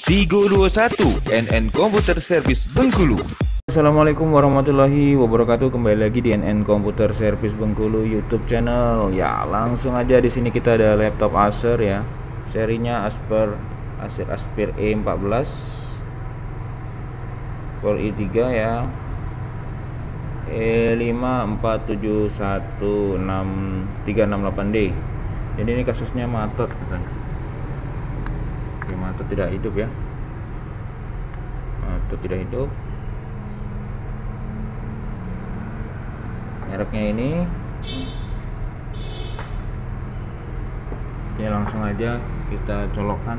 321 NN Computer Service Bengkulu. Assalamualaikum warahmatullahi wabarakatuh. Kembali lagi di NN Computer Service Bengkulu YouTube channel. Ya, langsung aja di sini kita ada laptop Acer ya. Serinya Acer E14 Core i3 ya. E54716 Jadi ini kasusnya matot katanya. Oke, matot tidak hidup ya. Matot tidak hidup. Mereknya ini. Oke, langsung aja kita colokkan.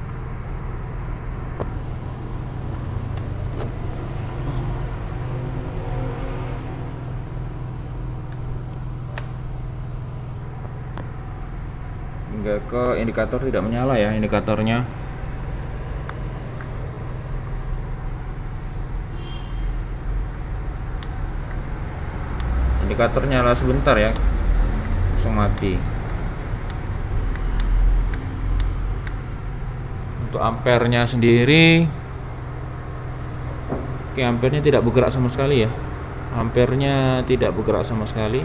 Hingga ke indikator tidak menyala ya, indikatornya. Indikator nyala sebentar ya, langsung mati. Untuk ampernya sendiri, oke, ampernya tidak bergerak sama sekali ya. Ampernya tidak bergerak sama sekali.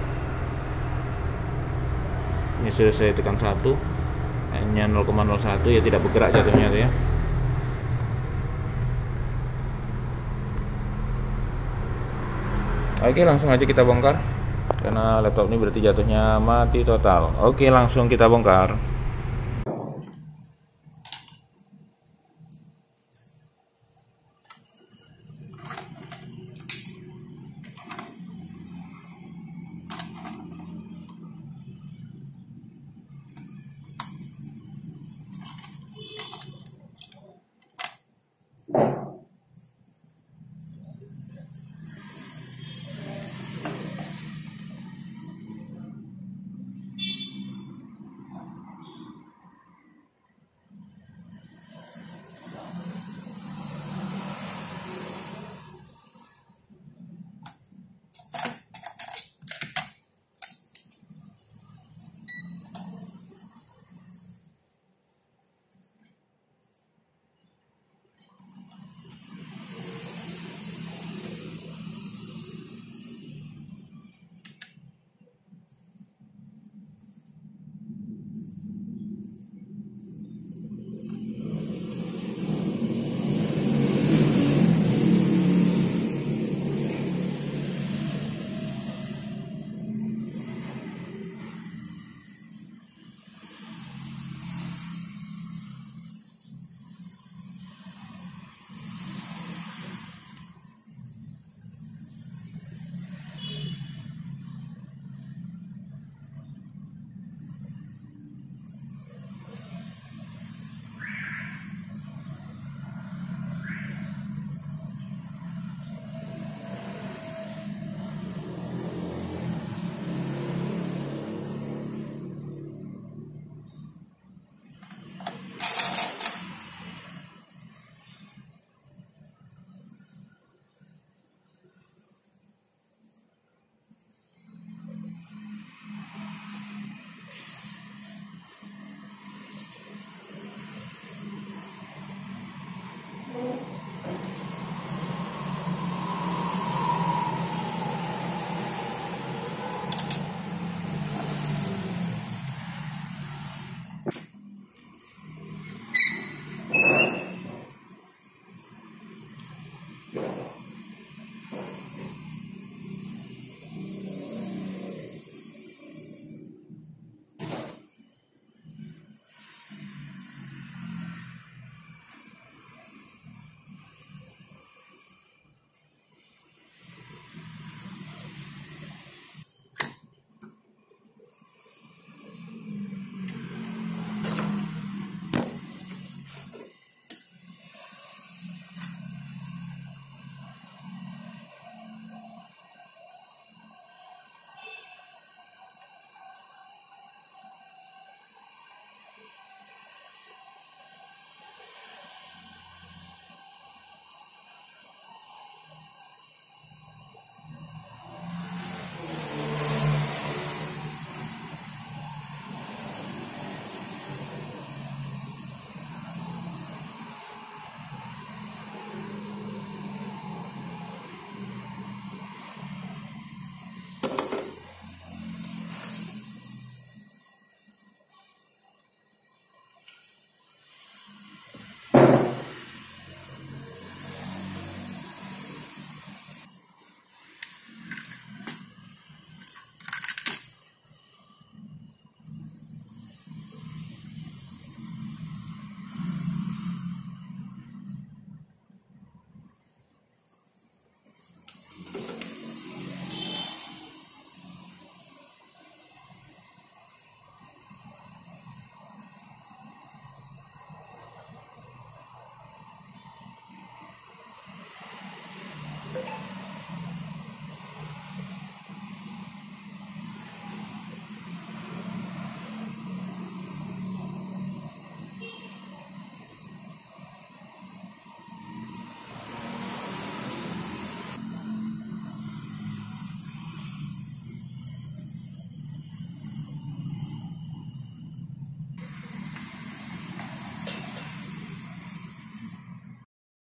Ini sudah saya tekan 1, hanya 0,01 ya, tidak bergerak jatuhnya tuh ya. Oke, langsung aja kita bongkar karena laptop ini berarti jatuhnya mati total. Oke, langsung kita bongkar.